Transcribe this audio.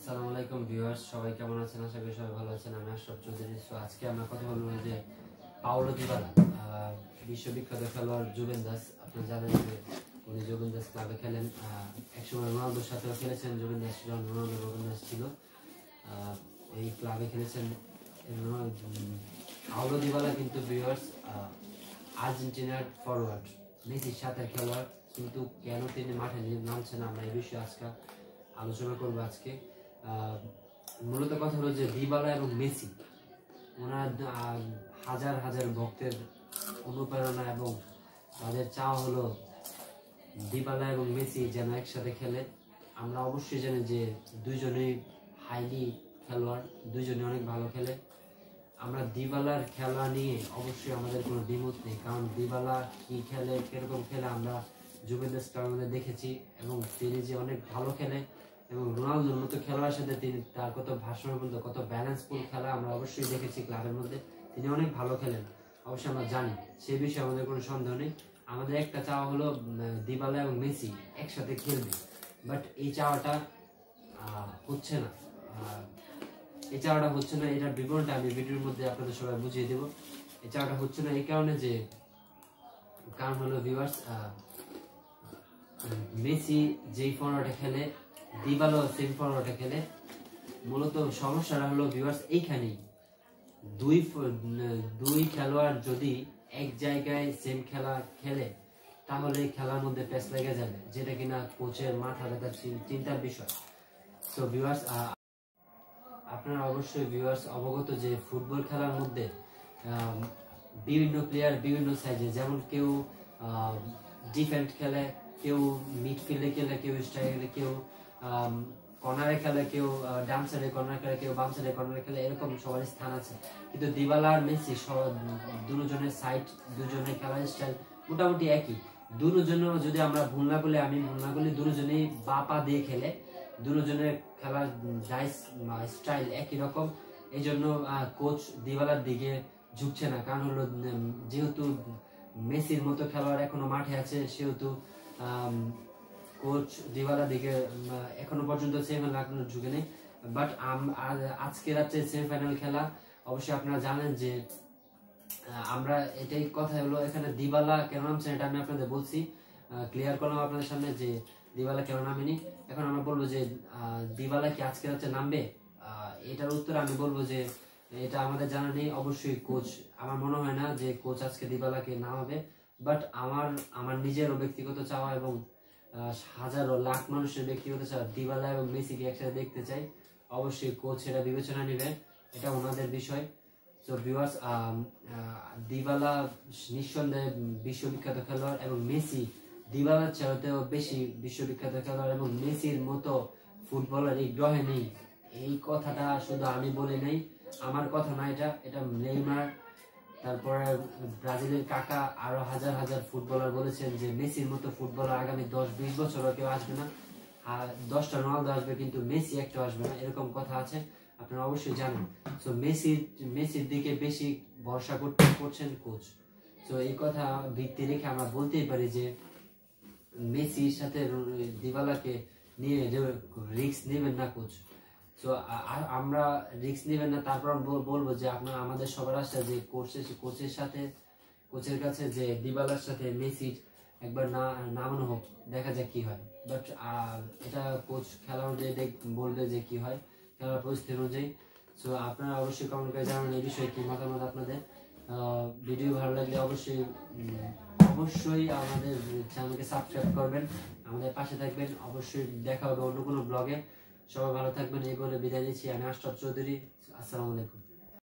আসসালামু আলাইকুম ভিউয়ার্স, সবাই কেমন আছেন? আশা করি সবাই ভালো আছেন। আমি আশরাফ চৌধুরী। সো আজকে আমরা কথা বলবো যে পাওলো দিবালা, বিশ্ববিখ্যাত খেলোয়াড় জুভেন্টাস। আপনারা জানেন যে উনি জুভেন্টাস ক্লাবে খেলেন। একসময় রোনালদোর সাথেও খেলেছেন। জুভেন্টাস যখন রোনালদো ছিল এই ক্লাবে খেলেছেন। পাওলো দিবালা কিন্তু ভিউয়ার্স আর্জেন্টিনার ফরওয়ার্ড, মেসির সাথে খেলোয়াড়, কিন্তু কেন তিনি মাঠে নামছেন আমরা এই বিষয়ে আজকে আলোচনা করবো। আজকে মূলত কথা হলো যে দিবালা এবং মেসি, ওনার হাজার হাজার ভক্তের অনুপ্রেরণা এবং তাদের চাওয়া হলো দিবালা এবং মেসি যেন একসাথে খেলে। আমরা অবশ্যই জানি যে দুইজনেই হাইলি খেলোয়াড়, দুইজনে অনেক ভালো খেলে। আমরা দিবালার খেলা নিয়ে অবশ্যই আমাদের কোনো দ্বিমত নেই, কারণ দিবালা কি খেলে, কিরকম খেলে আমরা জুভেন্টাস ক্লাবের মধ্যে দেখেছি এবং তিনি যে অনেক ভালো খেলে এবং রোনালদোর মতো খেলোয়াড়ের সাথে তিনি তার কত ভারসাম্যপূর্ণ, কত ব্যালেন্সফুল খেলা আমরা অবশ্যই দেখেছি ক্লাবের মধ্যে। তিনি অনেক ভালো খেলেন, অবশ্যই আমরা জানি, সে বিষয়ে আমাদের কোনো সন্দেহ নেই। আমাদের একটা চাওয়া হলো দিবালা এবং মেসি একসাথে খেলবে, বাট এই চাওয়াটা হচ্ছে না। এই চাওয়াটা হচ্ছে না, এটার বিবরণটা আমি ভিডিওর মধ্যে আপনাদের সবাই বুঝিয়ে দেবো। এই চাওয়াটা হচ্ছে না এই কারণে যে, কারণ হলো ভিউয়ার্স, মেসি যেই ফরওয়ার্ডে খেলে, দিবালাও সেম ফরওয়ার্ডে খেলে। মূলত সমস্যাটা হলো ভিউয়ার্স এইখানেই, দুই খেলোয়াড় যদি এক জায়গায় সেম খেলা খেলে তাহলে খেলার মধ্যে প্যাচ লেগে যাবে, যেটা কিনা কোচের মাথা ব্যথা চিন্তার বিষয়। তো ভিউয়ার্স, আপনারা অবশ্যই ভিউয়ার্স অবগত যে ফুটবল খেলার মধ্যে বিভিন্ন প্লেয়ার বিভিন্ন সাইজে, যেমন কেউ ডিফেন্ড খেলে, কেউ মিডফিল্ডে খেলে, কেউ স্ট্রাইকারে, কেউ কর্নারে খেলে, কেউ ডান সাইডে কর্নার খেলে, কেউ বাম সাইডে কর্নারে খেলে, এরকম সবার স্থান আছে। কিন্তু দিবালা আর মেসি দুজনের সাইড, দুজনের খেলার স্টাইল মোটামুটি একই। দুজনের যদি আমরা ভুল না করলে, আমি ভুল না করলে, দুজনেই বা পা দিয়ে খেলে, দুজনের খেলার স্টাইল একই রকম। এই জন্য কোচ দিবালার দিকে ঝুঁকছে না, কারণ হলো যেহেতু মেসির মতো খেলোয়াড় এখনো মাঠে আছে, সেহেতু কোচ দিবালার দিকে এখনো পর্যন্ত সেমিফাইনাল ঝুঁকে নেই। বাট আজকে রাত্রে সেমিফাইনাল খেলা, অবশ্যই আপনারা জানেন যে আমরা এটাই কথা হলো এখানে দিবালা কেন নামছে এটা আমি আপনাদের বলছি, ক্লিয়ার করলাম আপনাদের সামনে যে দিবালা কেন নামেনি। এখন আমরা বলবো যে দিবালা কি আজকে রাত্রে নামবে, এটার উত্তর আমি বলবো যে এটা আমাদের জানা নেই। অবশ্যই কোচ, আমার মনে হয় না যে কোচ আজকে দিবালাকে নামাবে, বাট আমার নিজেরও ব্যক্তিগত চাওয়া এবং হাজারো লাখ মানুষের ব্যক্তিগত চাওয়া, দিবালা এবং মেসিকে একসাথে দেখতে চাই। অবশ্যই কোচ সেটা বিবেচনা নেবে, এটা ওনাদের বিষয়। তো ভিউয়ার্স, দিবালা নিঃসন্দেহে বিশ্ববিখ্যাত খেলোয়াড় এবং মেসি দিবালার চাইতেও বেশি বিশ্ববিখ্যাত খেলোয়াড় এবং মেসির মতো ফুটবলার এই গ্রহে নেই। এই কথাটা শুধু আমি বলি নাই, আমার কথা না, এটা নেইমার, তারপরে ব্রাজিলের কাকা, আরো হাজার হাজার ফুটবলার বলেছেন যে মেসির মতো ফুটবলার আগামী 10-20 বছর কেউ আসবে না। 10টা রোনালদো আসবে কিন্তু মেসি একটা আসবে না, এরকম কথা আছে, আপনারা অবশ্যই জানেন। সো মেসির দিকে বেশি ভরসা করছেন কোচ। তো এই কথা ভিত্তি রেখে আমরা বলতেই পারি যে মেসির সাথে দিবালাকে নিয়ে রিস্ক নেবেন না কোচ। তো আমরা রিস্ক নেবেন না, তারপর বলবো যে আপনার আমাদের সবার আশা যে কোচের কাছে যে দিবালার সাথে মেসির একবার নামানো হোক, দেখা যাক কি হয়। বাট এটা কোচ খেলা অনুযায়ী বলবে যে কি হয়, খেলার পরিস্থিতি অনুযায়ী। সো আপনারা অবশ্যই কমেন্ট করে জানান এই বিষয়ে কি মতামত আপনাদের। ভিডিও ভালো লাগলে অবশ্যই আমাদের চ্যানেলকে সাবস্ক্রাইব করবেন, আমাদের পাশে থাকবেন। অবশ্যই দেখা হবে অন্য কোনো ব্লগে। সবাই ভালো থাকবেন, এই বলে বিদায় নিচ্ছি। আমি আশরাফ চৌধুরী। আসসালামু আলাইকুম।